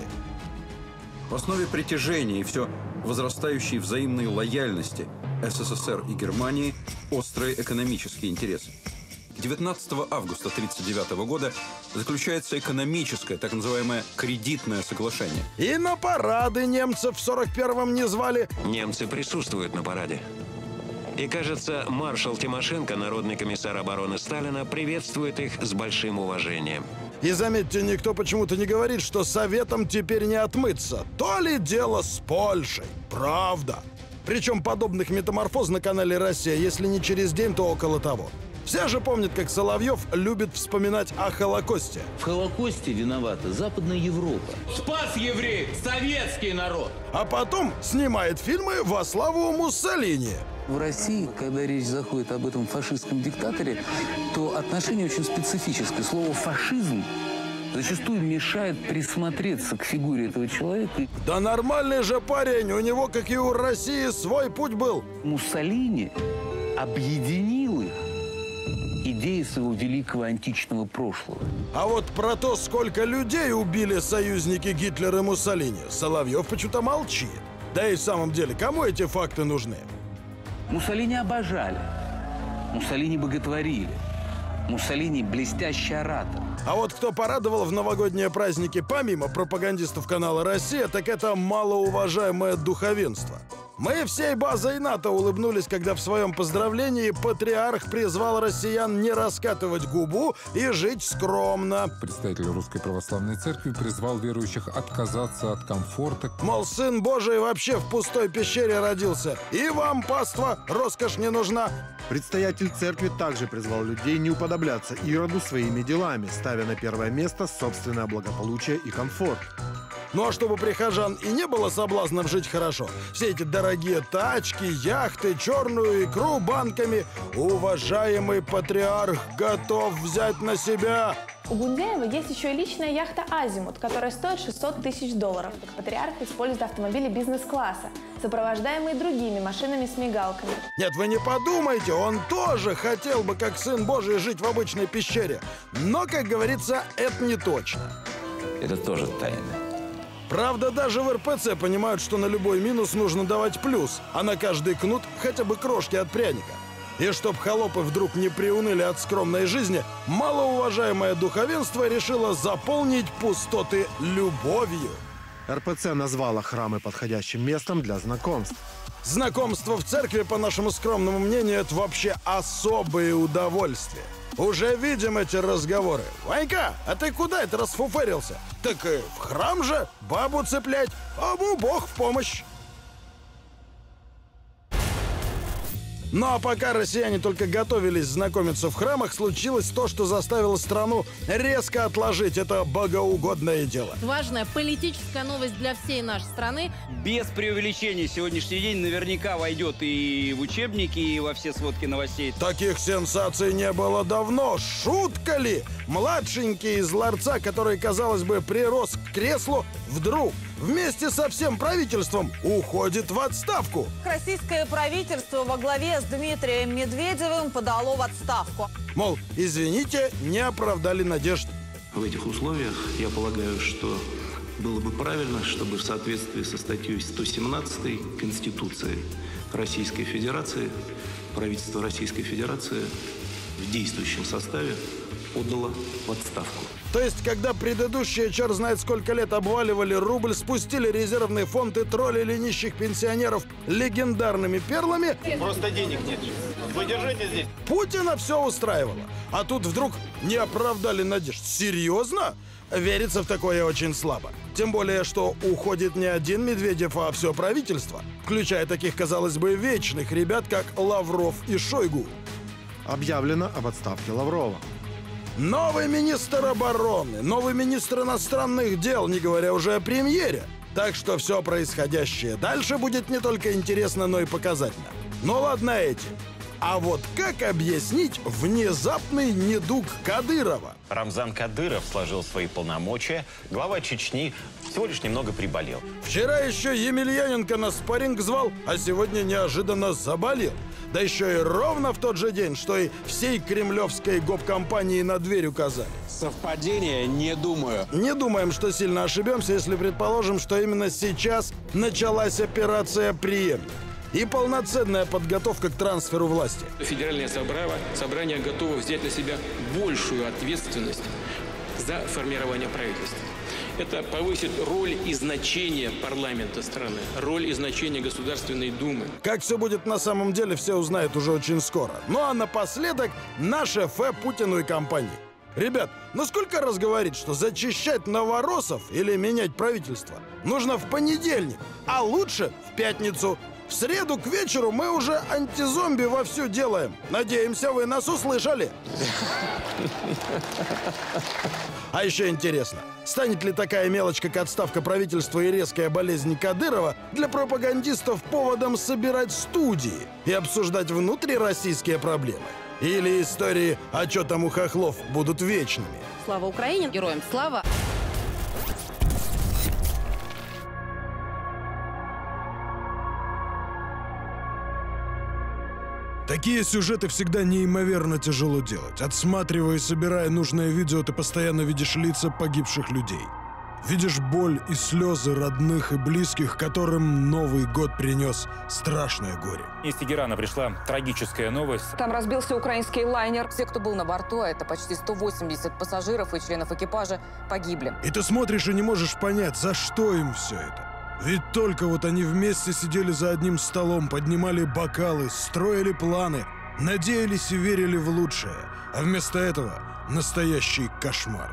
S25: В основе притяжения и все возрастающей взаимной лояльности эс эс эс эр и Германии острые экономические интересы. девятнадцатого августа тысяча девятьсот тридцать девятого года заключается экономическое, так называемое кредитное соглашение.
S12: И на парады немцев в сорок первом не звали.
S5: Немцы присутствуют на параде. И, кажется, маршал Тимошенко, народный комиссар обороны Сталина, приветствует их с большим уважением.
S12: И заметьте, никто почему-то не говорит, что Советам теперь не отмыться. То ли дело с Польшей. Правда. Причем подобных метаморфоз на канале «Россия», если не через день, то около того. Все же помнят, как Соловьев любит вспоминать о Холокосте.
S27: В Холокосте виновата Западная Европа.
S28: Спас евреев советский народ!
S12: А потом снимает фильмы во славу Муссолини.
S27: В России, когда речь заходит об этом фашистском диктаторе, то отношение очень специфическое. Слово «фашизм» зачастую мешает присмотреться к фигуре этого человека.
S12: Да нормальный же парень, у него, как и у России, свой путь был.
S27: Муссолини объединил их идеи своего великого античного прошлого.
S12: А вот про то, сколько людей убили союзники Гитлера и Муссолини, Соловьев почему-то молчит. Да и в самом деле, кому эти факты нужны?
S27: Муссолини обожали, Муссолини боготворили, Муссолини блестящий оратор.
S12: А вот кто порадовал в новогодние праздники помимо пропагандистов канала «Россия», так это малоуважаемое духовенство. Мы всей базой НАТО улыбнулись, когда в своем поздравлении патриарх призвал россиян не раскатывать губу и жить скромно.
S1: Представитель Русской Православной Церкви призвал верующих отказаться от комфорта.
S12: Мол, Сын Божий вообще в пустой пещере родился. И вам, паства, роскошь не нужна.
S7: Предстоятель церкви также призвал людей не уподобляться Ироду своими делами, ставя на первое место собственное благополучие и комфорт.
S12: Ну а чтобы прихожан и не было соблазнов жить хорошо, все эти дорогие тачки, яхты, черную икру банками, уважаемый патриарх готов взять на себя.
S9: У Гундяева есть еще и личная яхта «Азимут», которая стоит шестьсот тысяч долларов. Патриарх использует автомобили бизнес-класса, сопровождаемые другими машинами с мигалками.
S12: Нет, вы не подумайте, он тоже хотел бы, как Сын Божий, жить в обычной пещере. Но, как говорится, это не точно.
S27: Это тоже тайна.
S12: Правда, даже в эр пэ цэ понимают, что на любой минус нужно давать плюс, а на каждый кнут хотя бы крошки от пряника. И чтоб холопы вдруг не приуныли от скромной жизни, малоуважаемое духовенство решило заполнить пустоты любовью.
S7: эр пэ цэ назвала храмы подходящим местом для знакомств.
S12: Знакомство в церкви, по нашему скромному мнению, это вообще особое удовольствие. Уже видим эти разговоры. Ванька, а ты куда это расфуфырился? Так и в храм же бабу цеплять, а му Бог в помощь. Ну а пока россияне только готовились знакомиться в храмах, случилось то, что заставило страну резко отложить это богоугодное дело.
S10: Важная политическая новость для всей нашей страны.
S16: Без преувеличения сегодняшний день наверняка войдет и в учебники, и во все сводки новостей.
S12: Таких сенсаций не было давно. Шутка ли? Младшенький из ларца, который, казалось бы, прирос к креслу, вдруг вместе со всем правительством уходит в отставку.
S18: Российское правительство во главе с Дмитрием Медведевым подало в отставку.
S12: Мол, извините, не оправдали надежд.
S19: В этих условиях я полагаю, что было бы правильно, чтобы в соответствии со статьей сто семнадцатой Конституции Российской Федерации правительство Российской Федерации в действующем составе подало в отставку.
S12: То есть, когда предыдущие черт знает сколько лет обваливали рубль, спустили резервный фонд и троллили нищих пенсионеров легендарными перлами...
S11: Просто денег нет. Вы держите здесь.
S12: Путина все устраивало. А тут вдруг не оправдали надежд. Серьезно? Верится в такое очень слабо. Тем более, что уходит не один Медведев, а все правительство. Включая таких, казалось бы, вечных ребят, как Лавров и Шойгу.
S7: Объявлено об отставке Лаврова.
S12: Новый министр обороны, новый министр иностранных дел, не говоря уже о премьере. Так что все происходящее дальше будет не только интересно, но и показательно. Ну ладно эти. А вот как объяснить внезапный недуг Кадырова?
S21: Рамзан Кадыров сложил свои полномочия. Глава Чечни всего лишь немного приболел.
S12: Вчера еще Емельяненко на спарринг звал, а сегодня неожиданно заболел. Да еще и ровно в тот же день, что и всей кремлевской гоп-компании на дверь указали.
S15: Совпадение? Не думаю.
S12: Не думаем, что сильно ошибемся, если предположим, что именно сейчас началась операция «Преемник» и полноценная подготовка к трансферу власти.
S23: Федеральное собрание, собрание готово взять на себя большую ответственность за формирование правительства. Это повысит роль и значение парламента страны, роль и значение Государственной Думы.
S12: Как все будет на самом деле, все узнают уже очень скоро. Ну а напоследок наше эф Путину и компании. Ребят, ну сколько раз говорить, что зачищать новоросов или менять правительство нужно в понедельник, а лучше в пятницу. В среду к вечеру мы уже антизомби вовсю делаем. Надеемся, вы нас услышали. А еще интересно, станет ли такая мелочь, как отставка правительства и резкая болезнь Кадырова, для пропагандистов поводом собирать студии и обсуждать внутрироссийские проблемы? Или истории «А чё там у хохлов» будут вечными?
S10: Слава Украине! Героям слава!
S12: Такие сюжеты всегда неимоверно тяжело делать. Отсматривая и собирая нужное видео, ты постоянно видишь лица погибших людей. Видишь боль и слезы родных и близких, которым Новый год принес страшное горе.
S2: Из Тегерана пришла трагическая новость.
S3: Там разбился украинский лайнер. Все, кто был на борту, а это почти сто восемьдесят пассажиров и членов экипажа, погибли.
S12: И ты смотришь и не можешь понять, за что им все это. Ведь только вот они вместе сидели за одним столом, поднимали бокалы, строили планы, надеялись и верили в лучшее. А вместо этого настоящий кошмар.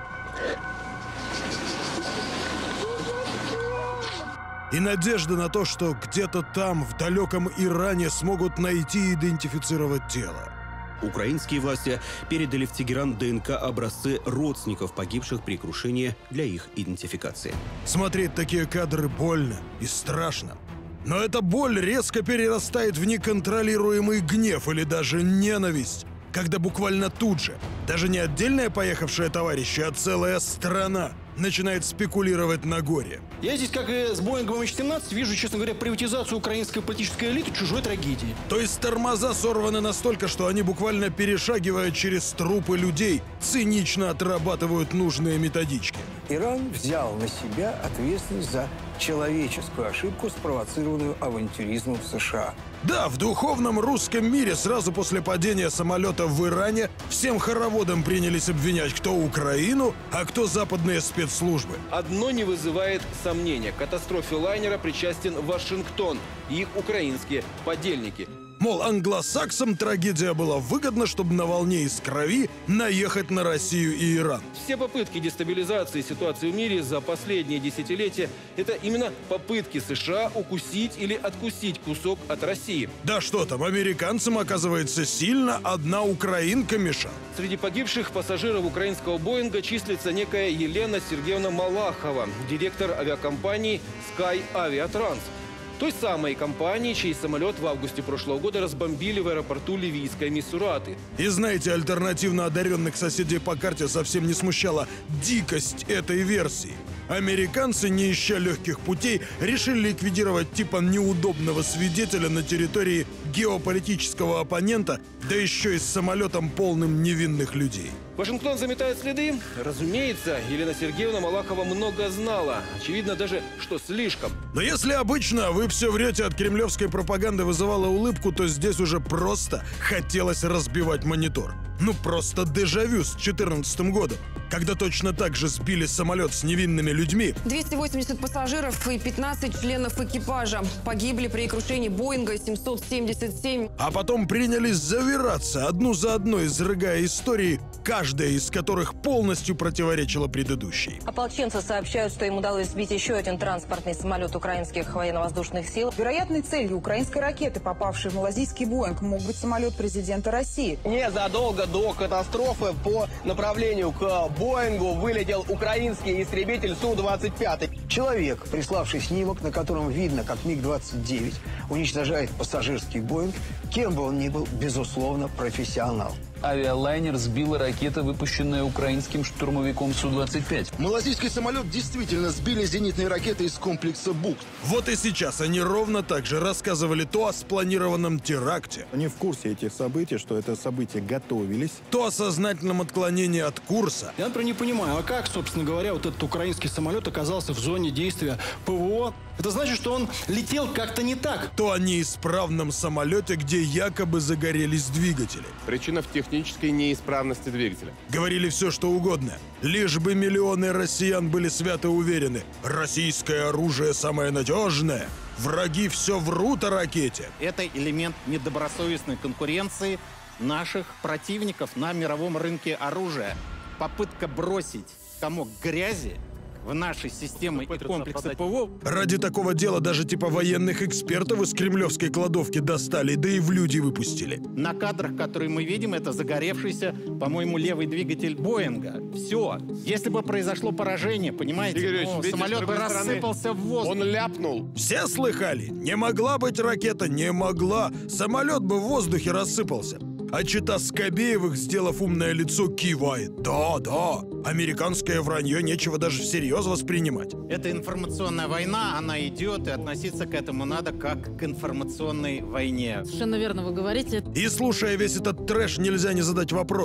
S12: И надежда на то, что где-то там, в далеком Иране, смогут найти и идентифицировать тело.
S4: Украинские власти передали в Тегеран ДНК-образцы родственников погибших при крушении для их идентификации.
S12: Смотреть такие кадры больно и страшно. Но эта боль резко перерастает в неконтролируемый гнев или даже ненависть, когда буквально тут же, даже не отдельная поехавшая товарищи, а целая страна начинает спекулировать на горе.
S8: Я здесь, как и с Боингом эм эйч семнадцать, вижу, честно говоря, приватизацию украинской политической элиты чужой трагедии.
S12: То есть тормоза сорваны настолько, что они, буквально перешагивая через трупы людей, цинично отрабатывают нужные методички.
S6: Иран взял на себя ответственность за человеческую ошибку, спровоцированную авантюризмом США.
S12: Да, в духовном русском мире сразу после падения самолета в Иране всем хороводом принялись обвинять кто Украину, а кто западные спецслужбы.
S23: Одно не вызывает сомнения. К катастрофе лайнера причастен Вашингтон и их украинские подельники.
S12: Мол, англосаксам трагедия была выгодна, чтобы на волне из крови наехать на Россию и Иран.
S23: Все попытки дестабилизации ситуации в мире за последние десятилетия – это именно попытки США укусить или откусить кусок от России.
S12: Да что там, американцам, оказывается, сильно одна украинка мешала.
S23: Среди погибших пассажиров украинского Боинга числится некая Елена Сергеевна Малахова, директор авиакомпании Sky Aviatrans. Той самой компании, чей самолет в августе прошлого года разбомбили в аэропорту ливийской Мисураты.
S12: И знаете, альтернативно одаренных соседей по карте совсем не смущала дикость этой версии. Американцы, не ища легких путей, решили ликвидировать типа неудобного свидетеля на территории геополитического оппонента, да еще и с самолетом, полным невинных людей.
S23: Вашингтон заметает следы? Разумеется, Елена Сергеевна Малахова много знала. Очевидно даже, что слишком.
S12: Но если обычно вы все врете от кремлевской пропаганды вызывала улыбку, то здесь уже просто хотелось разбивать монитор. Ну просто дежавю с четырнадцатым годом, когда точно так же сбили самолет с невинными людьми.
S3: двести восемьдесят пассажиров и пятнадцать членов экипажа погибли при крушении Боинга семьсот семьдесят семь.
S12: А потом принялись завираться, одну за одной изрыгая истории, каждая из которых полностью противоречила предыдущей.
S3: Ополченцы сообщают, что им удалось сбить еще один транспортный самолет украинских военно-воздушных сил.
S18: Вероятной целью украинской ракеты, попавшей в малазийский Боинг, мог быть самолет президента России.
S20: Незадолго до катастрофы по направлению к Боингу вылетел украинский истребитель Су двадцать пять.
S6: Человек, приславший снимок, на котором видно, как миг двадцать девять уничтожает пассажирский Боинг, кем бы он ни был, безусловно, профессионал.
S27: Авиалайнер сбила ракета, выпущенная украинским штурмовиком Су двадцать пять.
S8: Малазийский самолет действительно сбили зенитные ракеты из комплекса «Бук».
S12: Вот и сейчас они ровно так же рассказывали то о спланированном теракте.
S22: Они в курсе этих событий, что это события готовились.
S12: То о сознательном отклонении от курса.
S8: Я, например, не понимаю, а как, собственно говоря, вот этот украинский самолет оказался в зоне действия ПВО? Это значит, что он летел как-то не так.
S12: То о неисправном самолете, где якобы загорелись двигатели.
S14: Причина в технической неисправности двигателя.
S12: Говорили все, что угодно. Лишь бы миллионы россиян были свято уверены. Российское оружие самое надежное. Враги все врут о ракете.
S24: Это элемент недобросовестной конкуренции наших противников на мировом рынке оружия. Попытка бросить комок грязи в нашей системе и комплексы ПВО.
S12: Ради такого дела даже типа военных экспертов из кремлевской кладовки достали, да и в люди выпустили.
S24: На кадрах, которые мы видим, это загоревшийся, по-моему, левый двигатель Боинга. Все. Если бы произошло поражение, понимаете,
S14: Игорь
S24: ну,
S14: Ильич,
S24: самолет бы
S14: стороны,
S24: рассыпался в воздух.
S14: Он ляпнул.
S12: Все слыхали? Не могла быть ракета, не могла. Самолет бы в воздухе рассыпался. А чета Скобеевых, сделав умное лицо, кивает. Да, да, американское вранье нечего даже всерьез воспринимать.
S24: Это информационная война, она идет, и относиться к этому надо как к информационной войне.
S10: Совершенно верно вы говорите.
S12: И слушая весь этот трэш, нельзя не задать вопрос.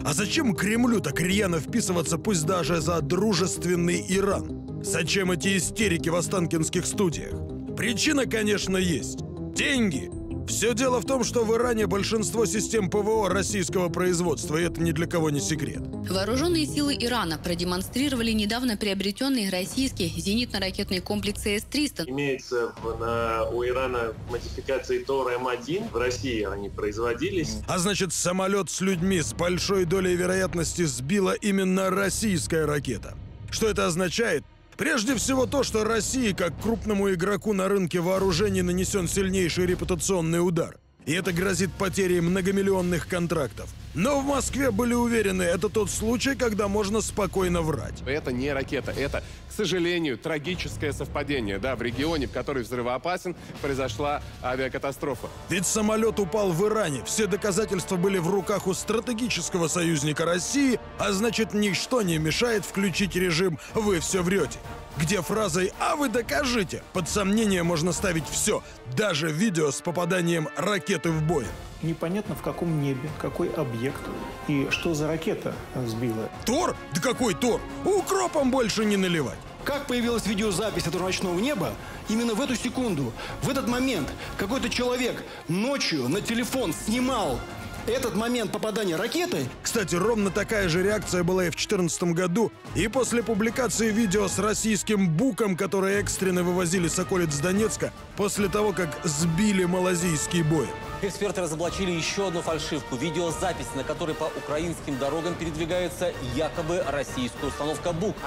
S12: А зачем Кремлю так рьяно вписываться, пусть даже за дружественный Иран? Зачем эти истерики в останкинских студиях? Причина, конечно, есть. Деньги. Все дело в том, что в Иране большинство систем ПВО российского производства, и это ни для кого не секрет.
S1: Вооруженные силы Ирана продемонстрировали недавно приобретенный российский зенитно-ракетный комплекс эс триста.
S5: Имеется в, на, у Ирана модификации Тор М один. В России они производились.
S12: А значит, самолет с людьми с большой долей вероятности сбила именно российская ракета. Что это означает? Прежде всего то, что России, как крупному игроку на рынке вооружений, нанесен сильнейший репутационный удар. И это грозит потерей многомиллионных контрактов. Но в Москве были уверены, это тот случай, когда можно спокойно врать.
S14: Это не ракета, это, к сожалению, трагическое совпадение. Да, в регионе, в который взрывоопасен, произошла авиакатастрофа.
S12: Ведь самолет упал в Иране, все доказательства были в руках у стратегического союзника России, а значит, ничто не мешает включить режим «Вы все врете», где фразой «А вы докажите» под сомнение можно ставить все, даже видео с попаданием ракеты в Боинг.
S9: Непонятно, в каком небе, какой объект и что за ракета сбила.
S12: Тор? Да какой Тор? Укропом больше не наливать.
S8: Как появилась видеозапись этого ночного неба, именно в эту секунду, в этот момент какой-то человек ночью на телефон снимал этот момент попадания ракеты.
S12: Кстати, ровно такая же реакция была и в две тысячи четырнадцатом году, и после публикации видео с российским Буком, которые экстренно вывозили Соколец с Донецка, после того, как сбили малазийский Боинг.
S13: Эксперты разоблачили еще одну фальшивку. Видеозапись, на которой по украинским дорогам передвигается якобы российская установка Бук.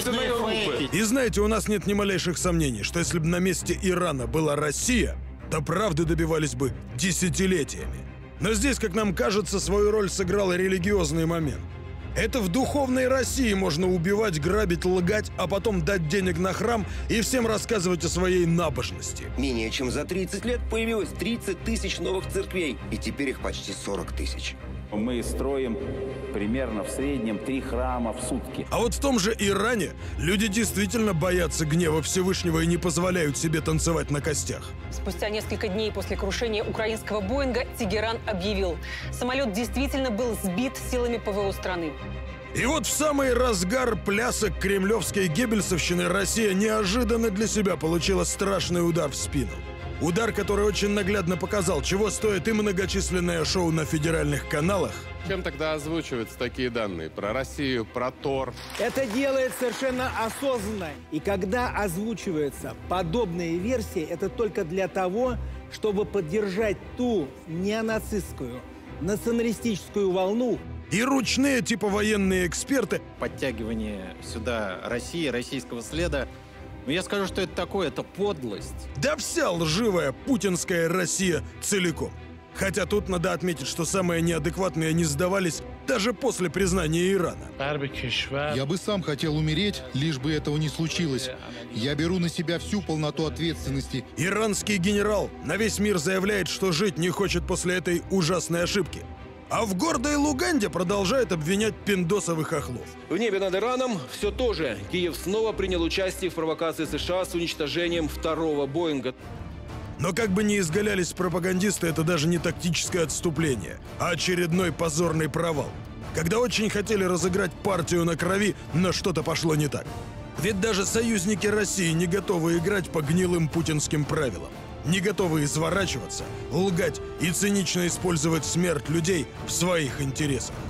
S12: И знаете, у нас нет ни малейших сомнений, что если бы на месте Ирана была Россия, то правды добивались бы десятилетиями. Но здесь, как нам кажется, свою роль сыграл религиозный момент. Это в духовной России можно убивать, грабить, лгать, а потом дать денег на храм и всем рассказывать о своей набожности.
S17: Менее чем за тридцать лет появилось тридцать тысяч новых церквей, и теперь их почти сорок тысяч.
S25: Мы строим примерно в среднем три храма в сутки.
S12: А вот в том же Иране люди действительно боятся гнева Всевышнего и не позволяют себе танцевать на костях.
S26: Спустя несколько дней после крушения украинского Боинга Тегеран объявил, самолет действительно был сбит силами ПВО страны.
S12: И вот в самый разгар плясок кремлевской геббельсовщины Россия неожиданно для себя получила страшный удар в спину. Удар, который очень наглядно показал, чего стоит и многочисленное шоу на федеральных каналах.
S14: Чем тогда озвучиваются такие данные? Про Россию, про Тор?
S28: Это делает совершенно осознанно. И когда озвучиваются подобные версии, это только для того, чтобы поддержать ту неонацистскую, националистическую волну.
S12: И ручные, типа военные эксперты.
S24: Подтягивание сюда России, российского следа. Но я скажу, что это такое, это подлость.
S12: Да вся лживая путинская Россия целиком. Хотя тут надо отметить, что самые неадекватные не сдавались даже после признания Ирана.
S29: Я бы сам хотел умереть, лишь бы этого не случилось. Я беру на себя всю полноту ответственности.
S12: Иранский генерал на весь мир заявляет, что жить не хочет после этой ужасной ошибки. А в гордой Луганде продолжает обвинять пиндосовых хохлов.
S20: В небе над Ираном все то же. Киев снова принял участие в провокации США с уничтожением второго Боинга.
S12: Но как бы ни изгалялись пропагандисты, это даже не тактическое отступление, а очередной позорный провал. Когда очень хотели разыграть партию на крови, но что-то пошло не так. Ведь даже союзники России не готовы играть по гнилым путинским правилам. Не готовы изворачиваться, лгать и цинично использовать смерть людей в своих интересах.